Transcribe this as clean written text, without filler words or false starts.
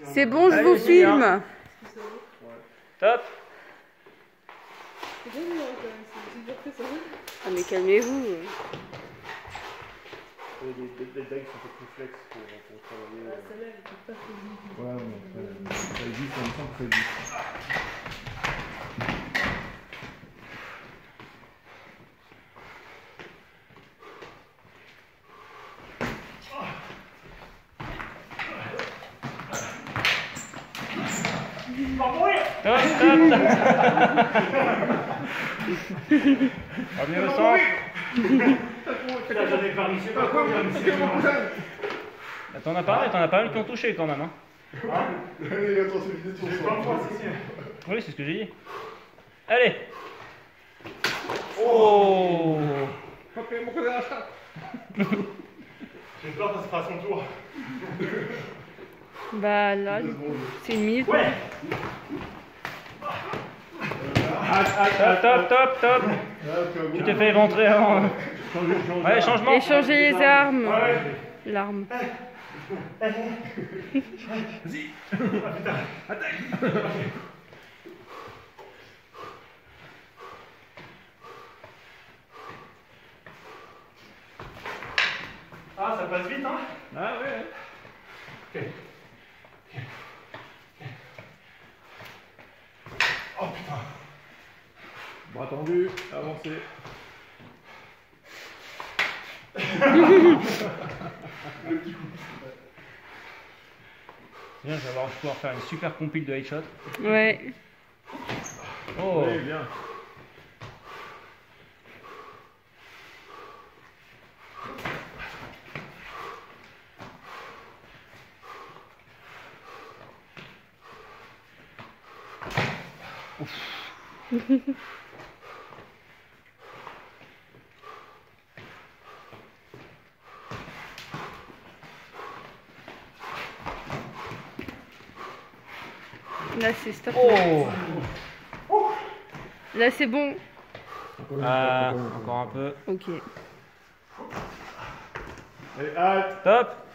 C'est bon, je vous filme. Top. Ah mais calmez-vous. Des dagues sont un peu plus flex pour travailler. Celle-là, elle était pas très Ouais, mais ça existe, on sent que ça existe. Top, top, top. Revenez au centre. T'en as pas mal qui ont touché quand même. Hein. Oui, c'est ce que j'ai dit. Allez. Oh. J'ai peur que ça se fasse son tour. Bah là, c'est une minute. Ouais. Top, top, top, top. Tu t'es fait éventrer avant. Ouais, changement. Échanger les armes. L'arme. Vas-y. Attaque. Ah, ça passe vite, hein? Ah, ouais. Ok. Oh putain. Bras tendu, avancez. Le petit coup. Bien, je vais pouvoir faire une super compile de headshot. Ouais. Oh. Oui, bien. Là, c'est stop. Oh. Là, c'est bon. Encore un peu. Ok. Allez, hâte. Top.